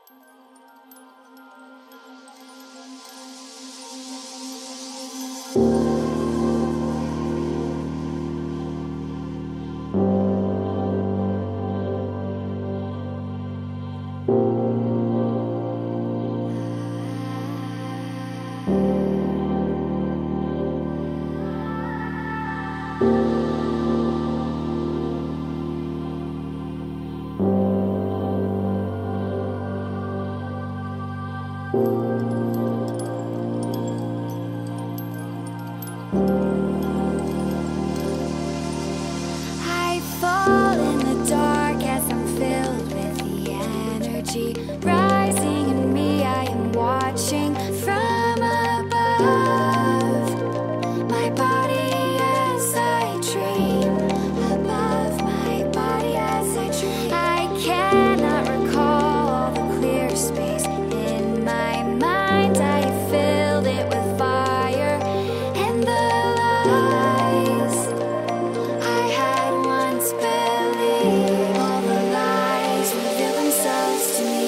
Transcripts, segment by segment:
I fall in the dark as I'm filled with the energy rising in me. I am watching from above my body as I dream, above my body as I dream. I cannot recall all the clear space in my mind. I filled it with fire and the lies I had once believed. All the lies reveal themselves to me.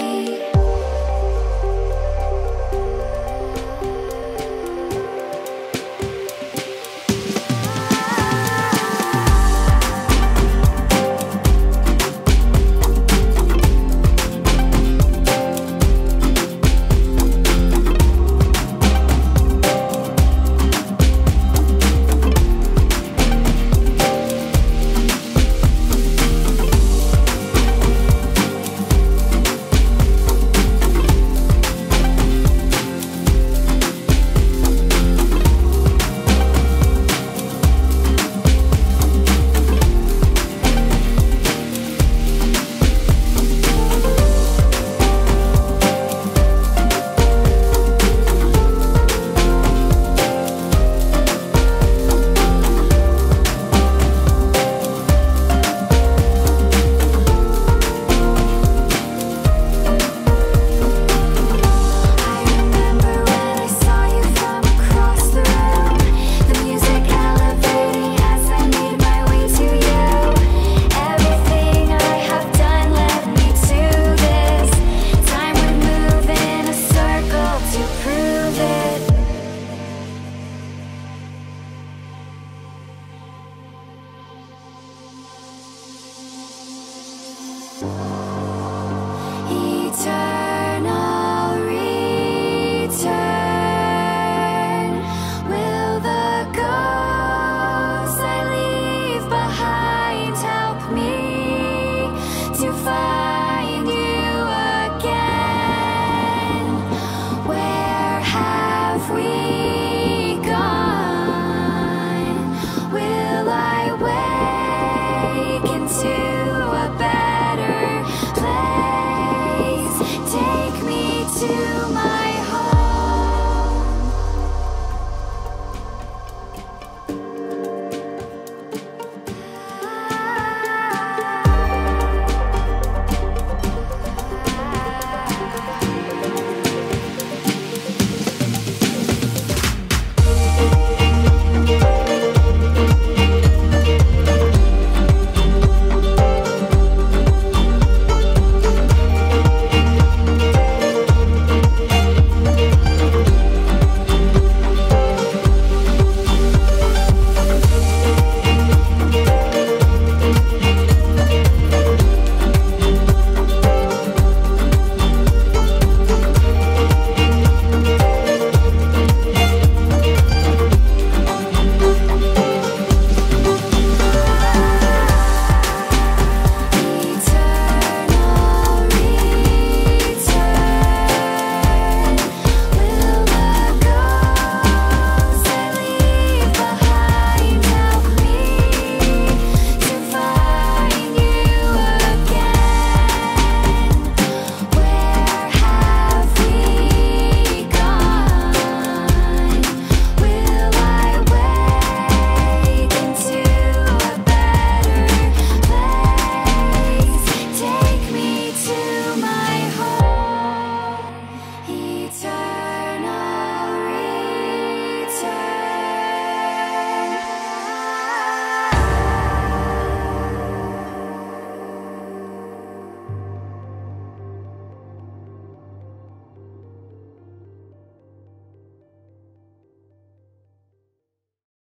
Eternal return. Will the ghosts I leave behind help me to find